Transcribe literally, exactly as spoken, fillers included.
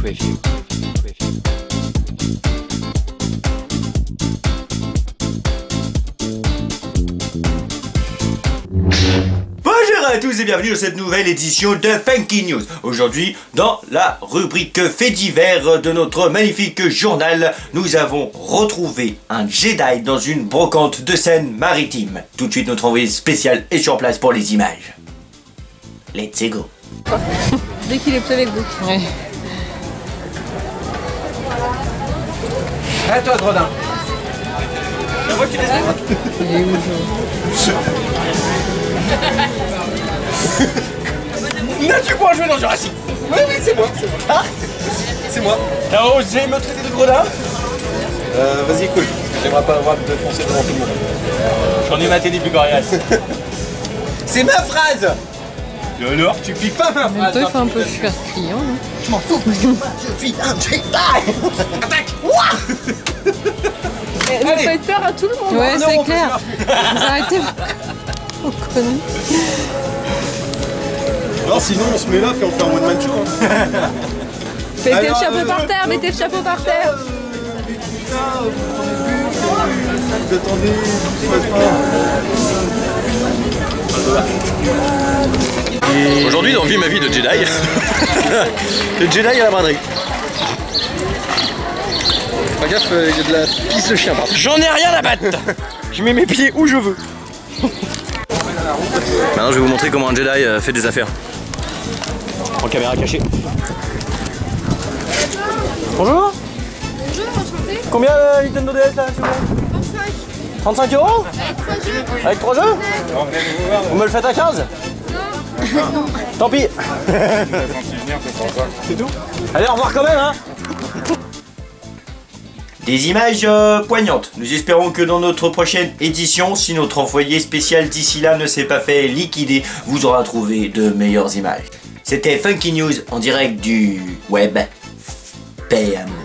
Review. Review. Bonjour à tous et bienvenue dans cette nouvelle édition de Funky News. Aujourd'hui, dans la rubrique faits divers de notre magnifique journal, nous avons retrouvé un Jedi dans une brocante de Seine-Maritime. Tout de suite, notre envoyé spécial est sur place pour les images. Let's go. Dès qu'il est plus avec vous. Ouais. Allez toi Gredin. La voix qui laisse. Il est où, N'as-tu pas joué dans Jurassic? Oui oui c'est moi. Ah, C'est moi. t'as osé me traiter de gredin? Euh, vas-y cool. J'aimerais pas avoir de foncer devant tout le monde. J'en ai maté des plus coriaces. C'est ma phrase. Et alors? Tu piques pas ma En même phrase. temps, il fait un peu super client. Hein. Je m'en fous parce que moi je suis un Jedi. Attaque. Vous Allez. faites peur à tout le monde. Ouais, non, c'est on peut clair. Vous arrêtez vos conneries. Alors sinon on se met là puis on fait un one man show. Hein. Mettez Alors, le chapeau euh, par terre, mettez le chapeau par terre. Vous attendez, tout se passe bien. Aujourd'hui, on vit ma vie de Jedi. Le Jedi à la braderie. Fais gaffe, il y a de la pisse de chien par contre. J'en ai rien à battre. Je mets mes pieds où je veux. Maintenant, je vais vous montrer comment un Jedi euh, fait des affaires. En caméra cachée. Bonjour. Bonjour, enchanté. Combien le Nintendo D S là, s'il vous plaît? trente-cinq euros? Avec trois jeux? Vous me le faites à quinze? Non. Tant pis. C'est tout. Allez, au revoir quand même, hein. Des images euh, poignantes. Nous espérons que dans notre prochaine édition, si notre envoyé spécial d'ici là ne s'est pas fait liquider, vous aura trouvé de meilleures images. C'était Funky News en direct du web. Paix et amour.